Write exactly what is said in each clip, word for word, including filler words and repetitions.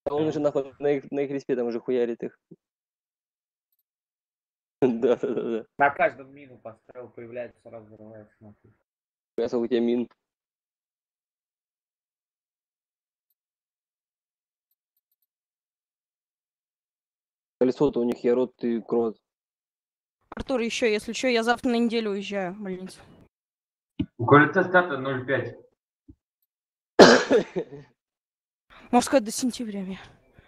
А он уже нахуй на их, на их респе там уже хуярит их. Да, да, да, да. На каждом мину поставил, появляется, сразу взрывается нахуй. Я у тебя мин. Колесо-то у них ярод и крот. Артур, еще, если что, я завтра на неделю уезжаю в больницу. У колеса стата ноль пять. Можно сказать, до сентября. Мне.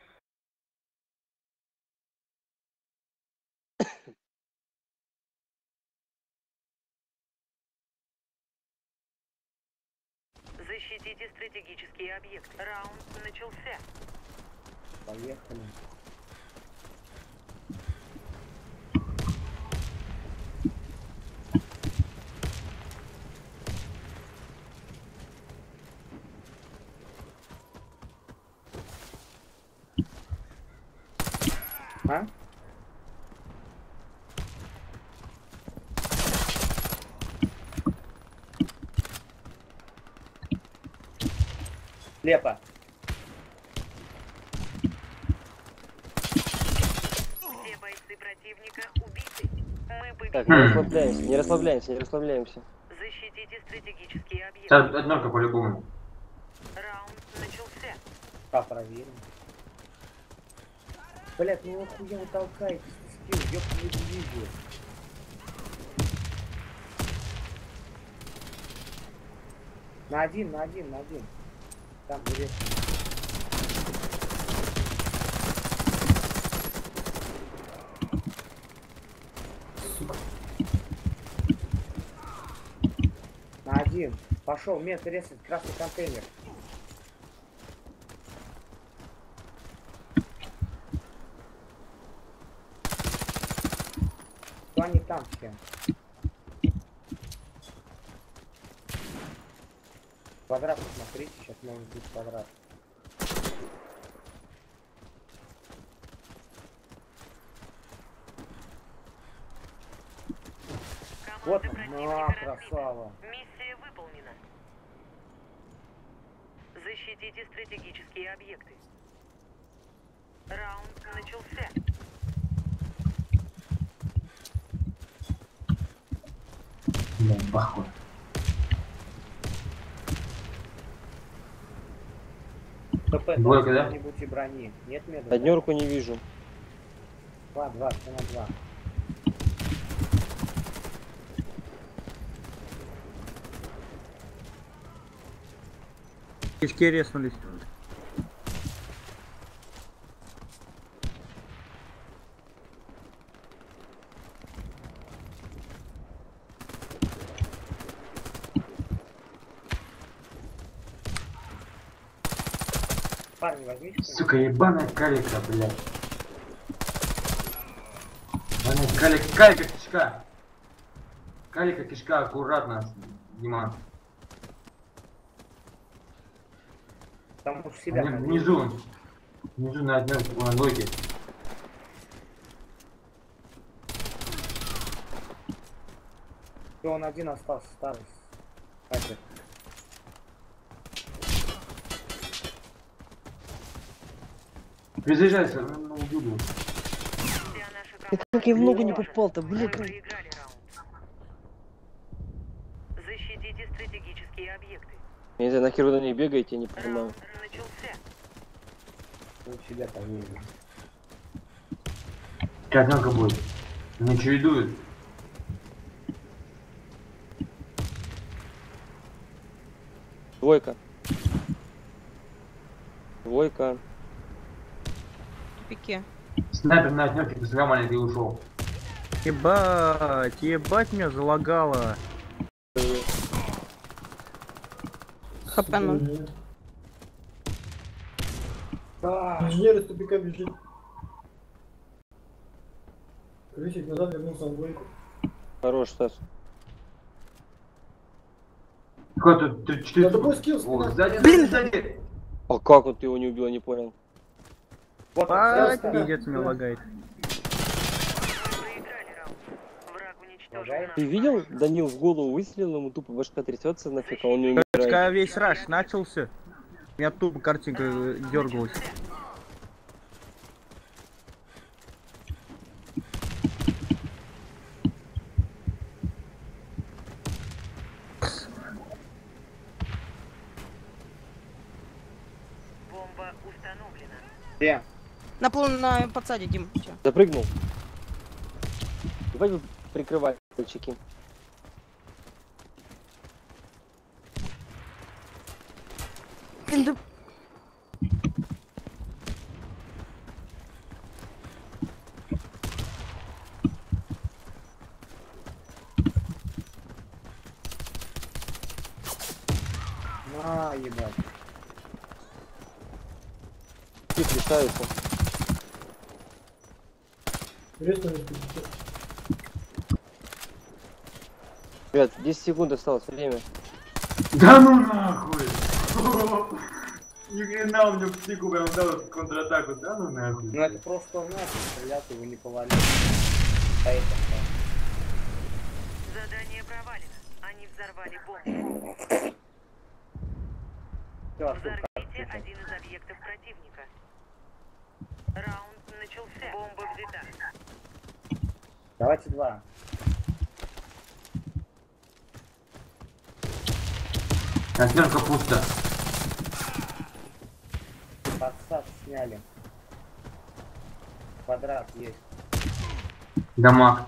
Защитите стратегический объект. Раунд начался. Поехали. А? Слепо. Все бойцы противника убиты. Мы победили. Так, не расслабляемся, не расслабляемся, не расслабляемся. Защитите стратегический объект. Сейчас однорка по-любому. Раунд начался. А, проверим. Блять, ну нахуя вы толкаете? Скилл, ёбаный дивизию. На один, на один, на один. Там директор. Сука. На один. Пошел, мет резать, красный контейнер. Кто они там все? Квадрат, посмотрите, сейчас может быть квадрат. Вот он, а, красава. Миссия выполнена. Защитите стратегические объекты. Раунд начался. Да, похуй. ПП, Двойка, да? Что-нибудь и брони. Нет меда? Однерку не вижу. Два, два, все на два. Кишки резнулись. Парни, возьмите. Сука, ебаная калика, блядь. Ебаная калика, калика кишка. Калика кишка, аккуратно, Дима. Там уж себя. Они внизу. Внизу на одной на двойке. И он один остался, старый. Хайпер. Приезжайся, ну убью. Как я в ногу не попал-то, блядь. Проиграли раунд. Защитите стратегические объекты. Я не знаю, нахер вы на них бегаете, я не понимаю. Раунд начался. Он себя там не видит. Сейчас однорка будет. Они чередуют. Двойка. Двойка. Тупике. Снайпер на однорке, посмотрел маленький и ушел. Ебать, ебать меня залагало. хп ноль. Инженер из тупика бежит. Крысик назад вернулся на двойку. Хорош, Стас. Какой тут тридцать четыре? Да такой скилл, О, спина. сзади, Блин! сзади, сзади. А как вот ты его не убил, я не понял. Вот он, Ебать, всё, пиздец меня лагает. Проиграли раунд. Враг уничтожен. Ага. Ты видел? Данил в голову выстрелил, ему тупо башка трясется нафиг, а он не умирает. Когда весь раш начался, у меня тупо картинка дергалась. установлена. Где? На пол на подсаде, Дим. Всё. Запрыгнул. Давай вы прикрывать, мальчики. Блин, да- На, ебать. Тип лишаются. Реснулись пятьдесят. Ребят, десять секунд осталось время. Да ну нахуй! Ни хрена у меня птику прям дал контратаку, да ну нахуй. Ну это просто в нас стрелял, ты его не повалил. А это что? Задание провалено. Они взорвали бомбу. Всё, Взорвите один из объектов противника. Раунд начался. Бомба взята. давайте два. Осьмерка пусто. Подсад сняли. Квадрат есть. Дамаг.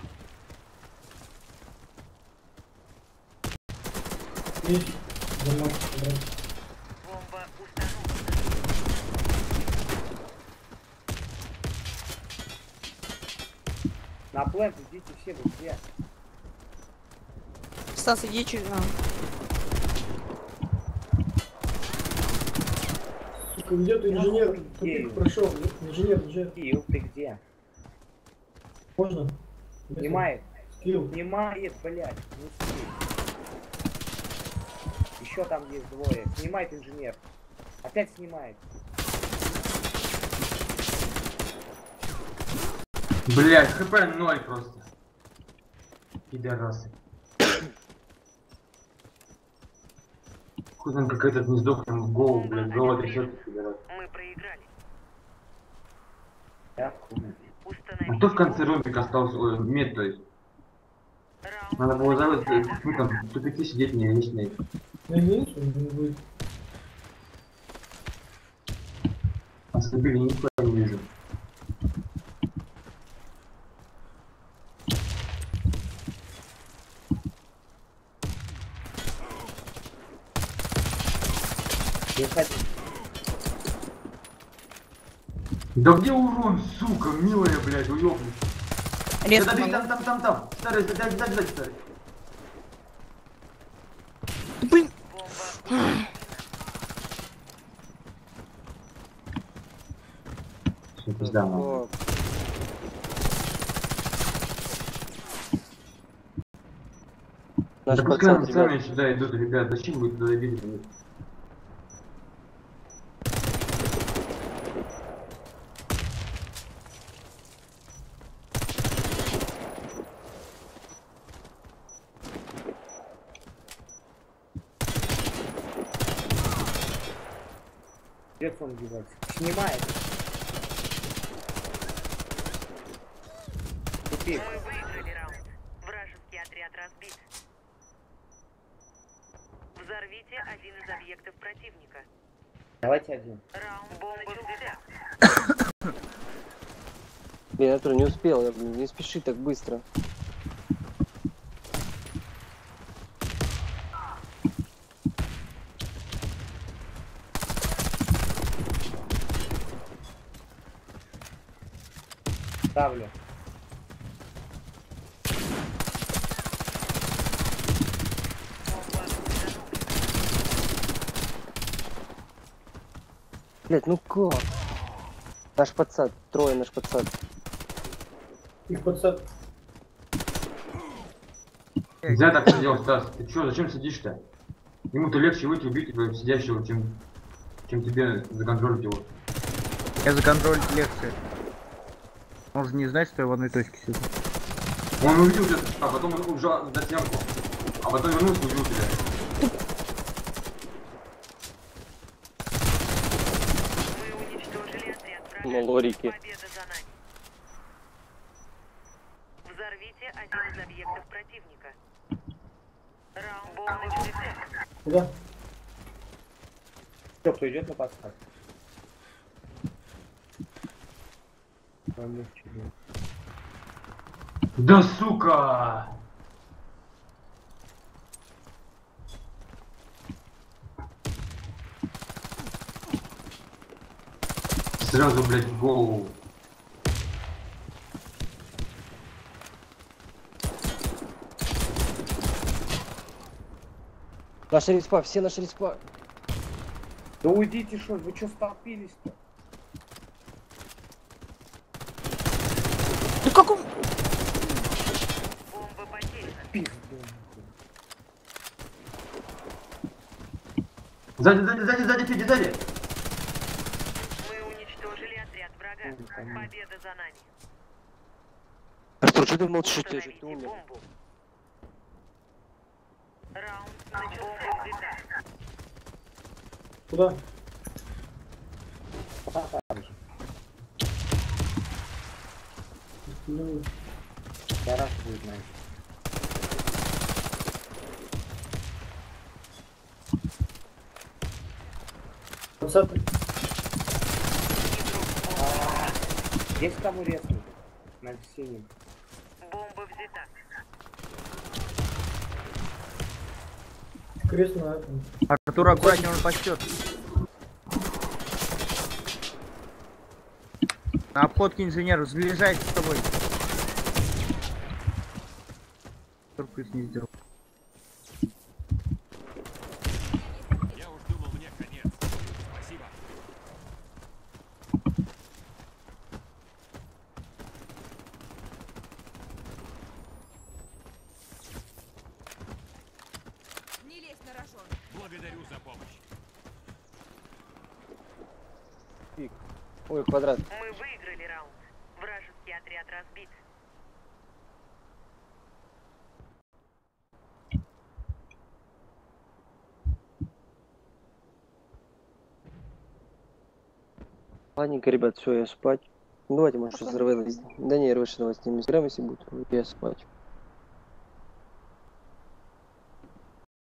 Есть. Замок. Забрать. Бомба установлена. На плент идите все, вы где? Стас, иди чуть. А. Сука, где ты, инженер? Нахуй Тупик идею. прошел. Инженер, инженер. Скилл, ты где? Можно? Снимает. Скилл. Снимает, блядь. Не скилл. Еще там есть двое. Снимает инженер. Опять снимает. Блять, хп ноль просто. Пидорасы. Хуй там как этот не сдох там в голову, блядь, голова трясется, пидорас. Мы проиграли. Я хуй. А Установите. кто в конце рубика остался, ой, мед, то есть? Раунд Надо было заводить, начался. ну там, в тупике сидеть не лишнее. На единицу не будет. Ослепили, никуда не вижу. Не ходи. Да где урон, сука, милая, блядь, уёбнись. Резко Да, да, могу. там, там, там, там. Старый, дай, дай, дай, старый. Блин. Бомба. Всё, пизда, нахуй. О, Наш Да пускай пацан, они сами ребят. сюда идут, ребят, зачем вы туда видите? Где он девать? Снимает. Тупик. Мы выиграли раунд. Вражеский отряд разбит. Взорвите один из объектов противника. Давайте один. Раунд бомба взята. Блин, Артур, не успел, я, блин, не спеши так быстро. Ставлю. Бомба установлена. Блять, ну как? Наш подсад, трое наш подсад. Их подсад. Нельзя так сидел, Стас. Ты чё, зачем сидишь-то? Ему-то легче выйти убить тебя сидящего, чем, чем тебе законтролить его. Я за контроль легче. Он же не знает, что я в одной точке сижу. Он увидел тебя, а потом он ужал на стенку. А потом вернулся и убил тебя. Мы уничтожили отряд врага. Малорики. Победа за нами. Взорвите один из объектов противника. Раунд бомба начался. Куда? Кто, кто идет на подсад? Помолчи. Да сука! Сразу, блядь, в голову. Наша респа, все наши респа. Да уйдите, что вы что столпились-то? Да как он... Бомба потеряна. Пизду. Сзади, сзади, сзади, сзади, Федя, сзади! Мы уничтожили отряд врага. Ой, понятно. Победа за нами. Артур, что ты молчишь, ты же Установите ты умер. бомбу. Раунд начался. Куда? Ну, Я раз будет, знаешь. двадцатый. Есть кому резнуть? На синем. Бомба взята. Крест на этом. Артур, аккуратнее, он пасет. На обходке инженер, сближайся с тобой. Сюрприз не сделал. Я уж думал, мне конец. Спасибо. Не лезь на рожон. Благодарю за помощь. Ой, квадрат. Мы выиграли раунд. Вражеский отряд разбит. Ладненько, ребят, все, я спать. Ну, давайте, может, что взрывалось. Да не, рвешь, давайте, с ними сыграем, если будет. Я спать.